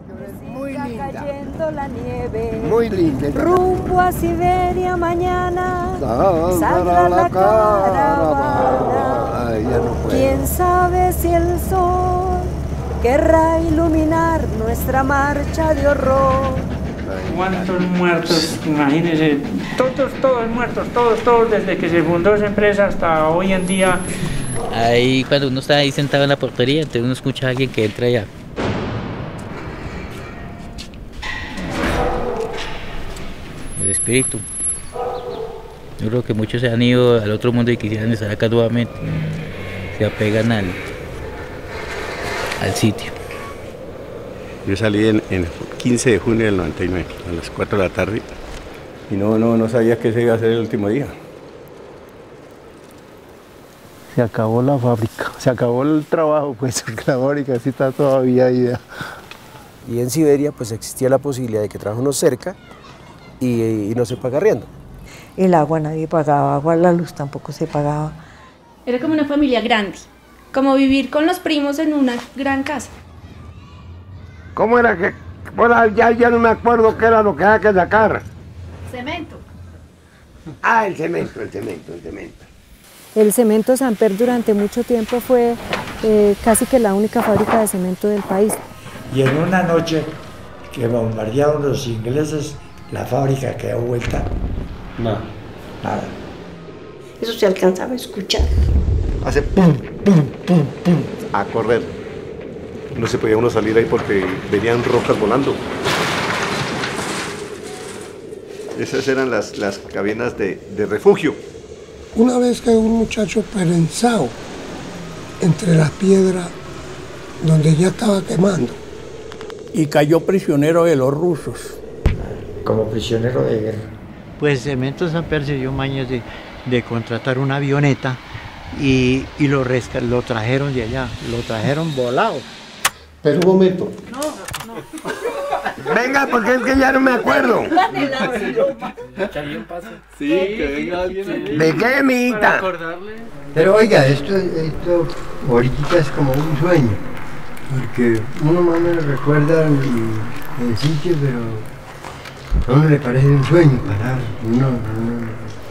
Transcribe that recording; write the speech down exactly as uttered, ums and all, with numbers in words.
Muy linda. Cayendo la nieve. Muy linda. Rumbo a Siberia mañana. Saldrá Saldrá la caravana. Ay, ya no puedo. ¿Quién sabe si el sol querrá iluminar nuestra marcha de horror? ¿Cuántos muertos? Imagínense, todos, todos muertos, todos, todos, desde que se fundó esa empresa hasta hoy en día. Ahí cuando uno está ahí sentado en la portería, entonces uno escucha a alguien que entra allá. El espíritu. Yo creo que muchos se han ido al otro mundo y quisieran estar acá nuevamente. Se apegan al, al sitio. Yo salí en, en quince de junio del noventa y nueve, a las cuatro de la tarde, y no, no, no sabía que ese iba a ser el último día. Se acabó la fábrica, se acabó el trabajo, pues la fábrica sí está todavía ahí. Y en Siberia pues existía la posibilidad de que trabaje uno cerca y, y no se paga arriendo. El agua nadie pagaba, agua, la luz tampoco se pagaba. Era como una familia grande, como vivir con los primos en una gran casa. ¿Cómo era que? Bueno, ya, ya no me acuerdo qué era lo que había que sacar. Cemento. Ah, el cemento, el cemento, el cemento. El cemento Samper durante mucho tiempo fue eh, casi que la única fábrica de cemento del país. Y en una noche que bombardearon los ingleses, la fábrica quedó vuelta. No. Nada. Eso se alcanzaba a escuchar. Hace pum, pum, pum, pum, a correr. No se podía uno salir ahí porque venían rocas volando. Esas eran las, las cabinas de, de refugio. Una vez que un muchacho prensado entre las piedras donde ya estaba quemando. Y cayó prisionero de los rusos. Como prisionero de guerra. Pues Cemento Samper se dio mañas de, de contratar una avioneta y, y lo, resca, lo trajeron de allá, lo trajeron volado. Pero un momento. No, no. Venga, porque es que ya no me acuerdo. Sí, que venga alguien. ¿De qué, mijita? Pero oiga, esto, esto ahorita es como un sueño. Porque uno más me recuerda el, el sitio, pero a uno le parece un sueño parar. No, no, no.